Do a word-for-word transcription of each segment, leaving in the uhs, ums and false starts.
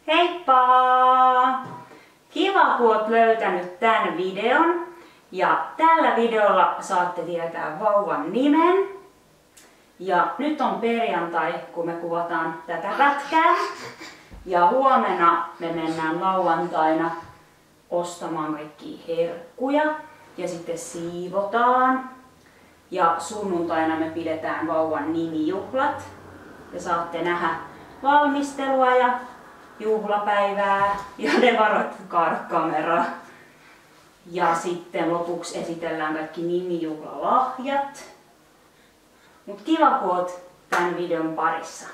Heippa! Kiva, kun oot löytänyt tämän videon. Ja tällä videolla saatte tietää vauvan nimen. Ja nyt on perjantai, kun me kuvataan tätä pätkää. Ja huomenna me mennään lauantaina ostamaan kaikkia herkkuja. Ja sitten siivotaan. Ja sunnuntaina me pidetään vauvan nimijuhlat. Ja saatte nähdä valmistelua ja juhlapäivää. Ja ne varoit kaada kameraa. Ja sitten lopuksi esitellään kaikki nimijuhlalahjat. Mut kiva, kun oot tämän videon parissa.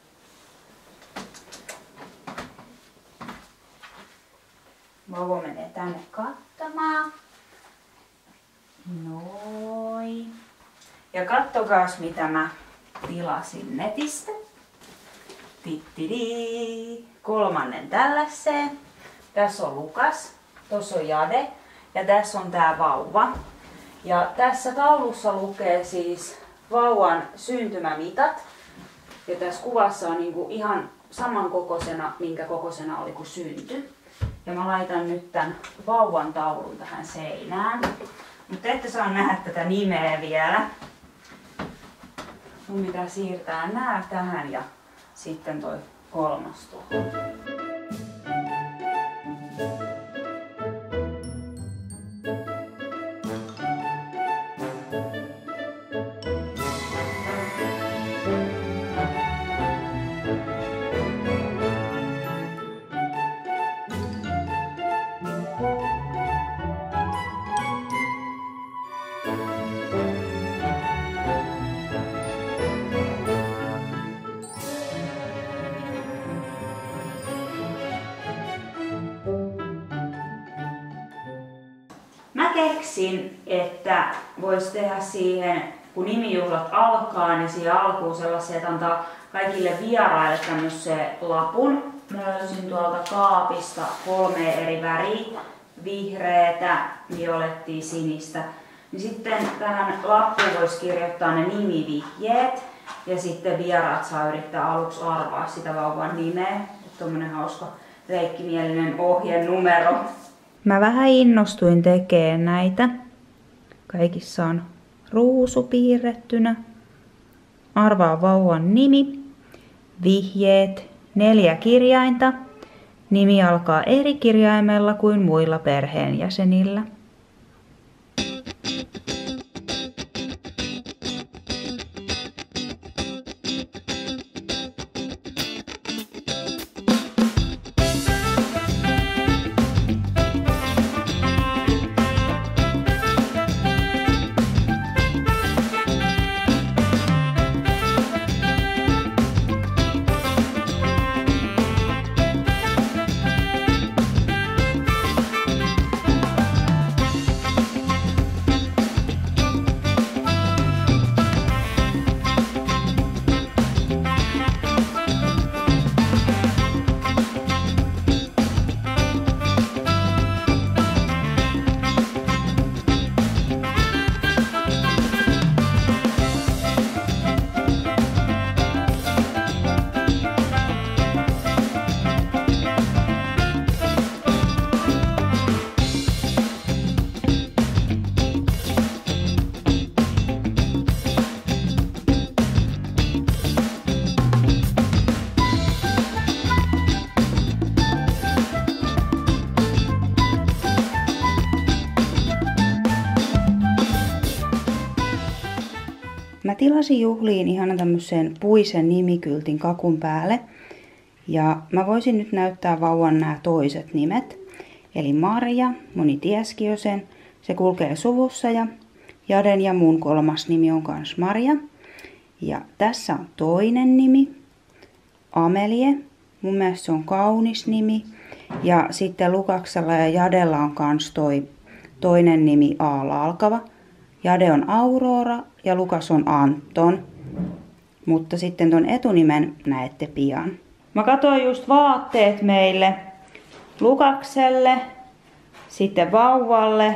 Vauva menee tänne katsomaan. Noin. Ja kattokaas, mitä mä tilasin netistä. Tittidi. Kolmannen tällaiseen. Tässä on Lukas. Tuossa on Jade. Ja tässä on tää vauva. Ja tässä taulussa lukee siis vauvan syntymämitat. Ja tässä kuvassa on niinku ihan saman kokoisena, minkä kokoisena oli kun syntyi. Ja mä laitan nyt tän vauvan taulun tähän seinään. Mutta ette saa nähdä tätä nimeä vielä. Mun pitää siirtää nää tähän ja sitten toi kolmas tuohon. Mä keksin, että vois tehdä siihen, kun nimijuhlat alkaa, niin siihen alkuun sellaisia, että antaa kaikille vieraille tämmöisen lapun. Mä löysin tuolta kaapista kolme eri väriä, vihreätä, violettia, sinistä. Niin sitten tähän lappuun voisi kirjoittaa ne nimivihjeet ja sitten vieraat saa yrittää aluksi arvaa sitä vauvan nimeä. Tommonen hauska leikkimielinen ohjenumero. Mä vähän innostuin tekemään näitä. Kaikissa on ruusu piirrettynä. Arvaa vauvan nimi. Vihjeet. Neljä kirjainta. Nimi alkaa eri kirjaimella kuin muilla perheenjäsenillä. Mä tilasin juhliin ihan tämmöisen puisen nimikyltin kakun päälle. Ja mä voisin nyt näyttää vauvan nämä toiset nimet. Eli Marja, moni tieski jo sen. Se kulkee suvussa ja Jaden ja mun kolmas nimi on kans Marja. Ja tässä on toinen nimi. Amelie. Mun mielestä se on kaunis nimi. Ja sitten Lukaksella ja Jadella on kans toi toinen nimi A:lla alkava. Jade on Aurora ja Lukas on Anton. Mutta sitten ton etunimen näette pian. Mä katsoin just vaatteet meille Lukakselle, sitten vauvalle,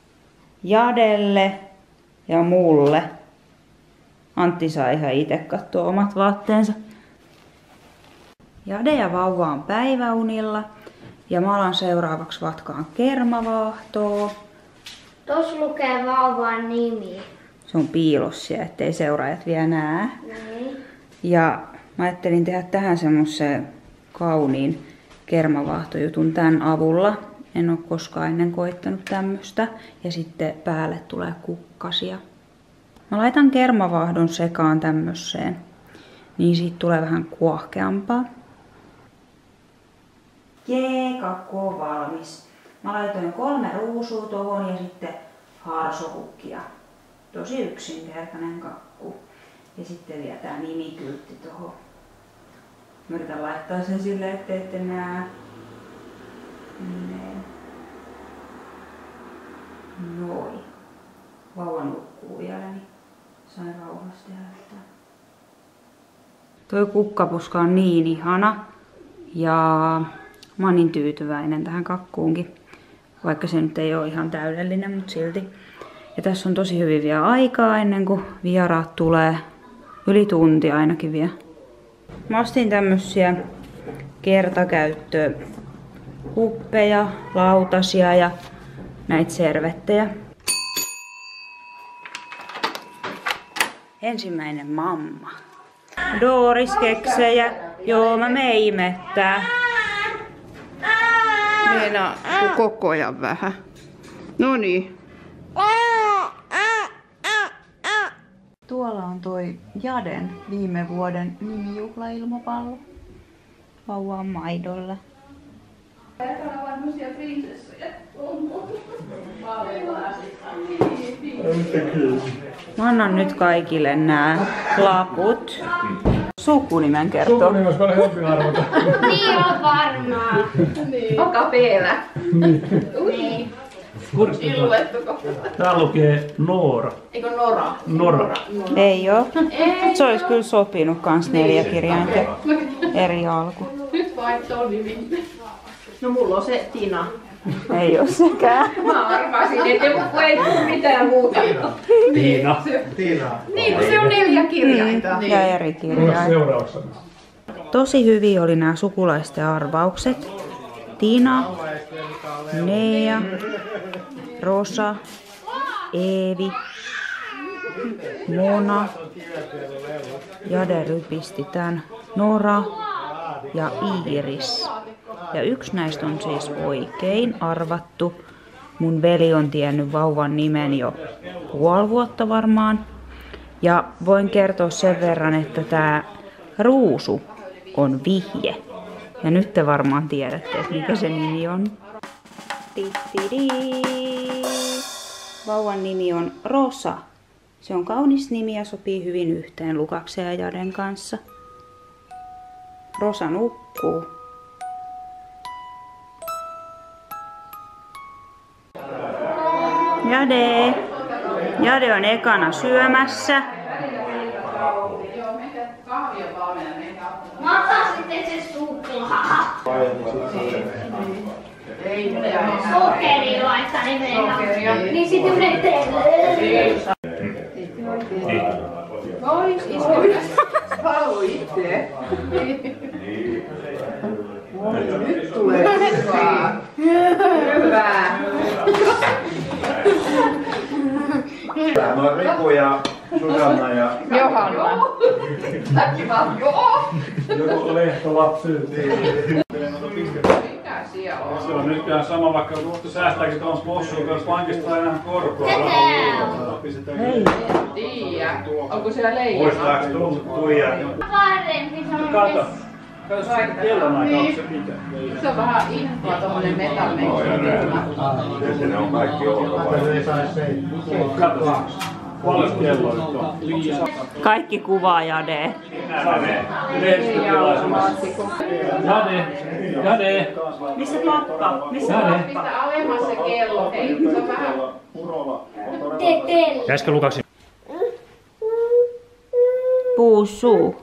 Jadelle ja mulle. Antti saa ihan itse katsoa omat vaatteensa. Jade ja vauva on päiväunilla ja mä alan seuraavaksi vatkaan kermavaahtoa. Tuossa lukee vauvan nimi. Se on piilossa, ettei seuraajat vielä näe. Niin. Ja mä ajattelin tehdä tähän semmoisen kauniin kermavaahtojutun tämän avulla. En ole koskaan ennen koittanut tämmöstä. Ja sitten päälle tulee kukkasia. Mä laitan kermavaahdon sekaan tämmöiseen. Niin siitä tulee vähän kuohkeampaa. Jee, kakku on valmis. Mä laitoin kolme ruusua tohon ja sitten harsokukkia. Tosi yksinkertainen kakku. Ja sitten vielä tää nimikyltti tohon. Mä yritän laittaa sen silleen, ettei ette näe. Niin. Noin. Vauva nukkuu vielä, niin sain rauhasti laittaa. Toi kukkapuska on niin ihana. Ja mä oon niin tyytyväinen tähän kakkuunkin. Vaikka se nyt ei ole ihan täydellinen, mutta silti. Ja tässä on tosi hyvin vielä aikaa ennen kuin vieraat tulee. Yli tunti ainakin vielä. Mä ostin tämmösiä kertakäyttö huppeja, lautasia ja näitä servettejä. Ensimmäinen mamma. Doris keksejä. Joo, mä menen imettää. Meina koko ajan vähän. Noniin. Tuolla on toi Jaden viime vuoden nimijuhlailmapallo. Vauva on maidolla. Mä annan nyt kaikille nää laput. Sukunimen kertoo. Sukunimen olisi paljon helppi arvata. Niin on varmaan. Niin. Oka peelä. Niin. Illuettuko? Tää lukee Noora. Eikö Nora? Nora. Ei oo. Se olisi kyllä sopinut kans neljä kirjainta eri alku. Nyt vaihtoo nimi. No mulla on se Tina. Ei oo sekään. Mä arvasin, että ei tule mitään muuta. Tiina. Niin, kun se on neljä kirjainta. Mm, ja eri Mulla kirjainta. seuraavaksi. Tosi hyviä oli nämä sukulaisten arvaukset. Tina, Nea, Rosa, Eevi, Mona, Jade rypisti tän, Nora ja Iiris. Ja yksi näistä on siis oikein arvattu. Mun veli on tiennyt vauvan nimen jo puoli vuotta varmaan. Ja voin kertoa sen verran, että tää ruusu on vihje. Ja nyt te varmaan tiedätte, että mikä se nimi on. Tittidi. Vauvan nimi on Rosa. Se on kaunis nimi ja sopii hyvin yhteen Lukaksen ja Jaden kanssa. Rosa nukkuu. Jade. Jade on ekana syömässä. Mä otan sitten se suklaa. Sokeri laittaa nimellä. Niin sitten menee. Vois iskeä. Halu itse. Nyt tulee hyvää. Hyvää. Mä oon Riku ja Susanna ja Johanna. Väkivalta. Joo. Joku lehtolapsi. Mikä siellä on? Se on nykyään sama, vaikka tuosta säästääkin tuossa possuun, jos pankista ei enää korkoa. Hei. En tiedä. Onko siellä leijona? muistaaks Tuija? Parempi se on. Kato. Kato, se on kellonaikaan, se pitää. Se on vähän inhoa tommonen metalmeikki. Ne on kaikki olkavaiheet. Kato. Paljon kello nyt on? Kaikki kuvaa Jade. Lehdistötilaisuudessa. Jade, Jade, Missä pappa? Missä Jade. Pistä alemmas se kello. Hei, se on vähän... Teteli. Äsken Lukaksi. Puusuu.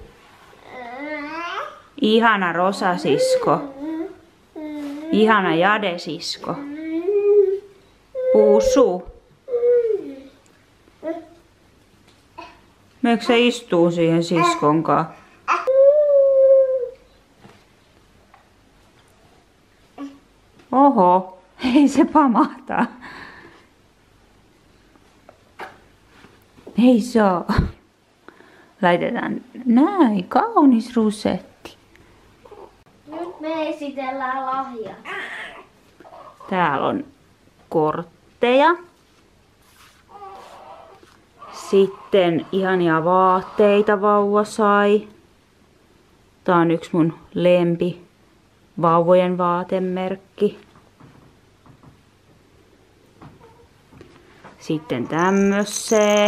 Ihana Rosa-sisko. Ihana Jade-sisko. Puusuu. Meikö se istuu siihen siskonkaan? Oho, ei se pamahtaa. Ei saa. Laitetaan näin, kaunis rusetti. Nyt me esitellään lahjat. Täällä on kortteja. Sitten ihania vaatteita vauva sai. Tää on yksi mun lempi vauvojen vaatemerkki. Sitten tämmösee.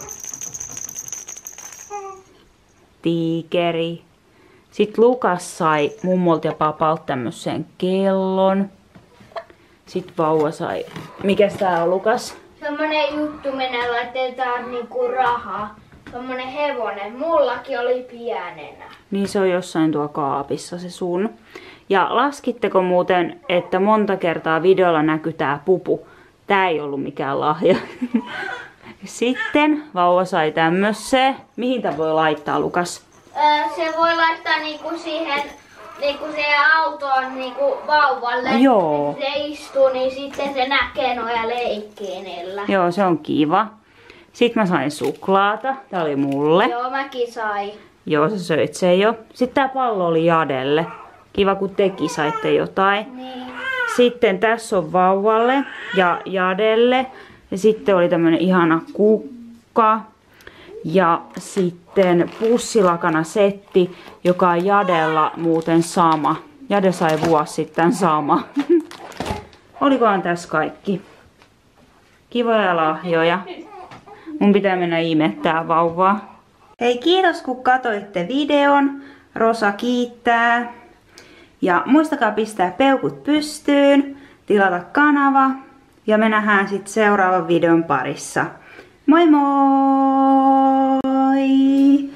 Tiikeri. Sitten Lukas sai mummolta ja papalta tämmösen kellon. Sitten vauva sai... Mikäs tää on, Lukas? Semmonen juttu, minne laitetaan niinku rahaa. Semmonen hevonen. Mullakin oli pienenä. Niin se on jossain tuo kaapissa se sun. Ja laskitteko muuten, että monta kertaa videolla näkyy tää pupu? Tää ei ollut mikään lahja. Sitten vauva sai tämmössä. Mihin tää voi laittaa, Lukas? Öö, se voi laittaa niinku siihen niinku siihen autoon niinku vauvalle. Joo. Se istuu, niin sitten se näkee noja leikkii niillä. Joo, se on kiva. Sitten mä sain suklaata. Tää oli mulle. Joo, mäkin sai. Joo, sä söit sen jo. Sitten tää pallo oli Jadelle. Kiva, kun tekin saitte jotain. Niin. Sitten tässä on vauvalle ja Jadelle. Ja sitten oli tämmönen ihana kukka. Ja sitten pussilakana setti, joka on Jadella muuten sama. Jade sai vuosi sitten sama. Olikohan tässä kaikki? Kivoja lahjoja. Mun pitää mennä imettää vauvaa. Hei, kiitos kun katoitte videon. Rosa kiittää. Ja muistakaa pistää peukut pystyyn, tilata kanava ja me nähdään sitten seuraavan videon parissa. Moi moi!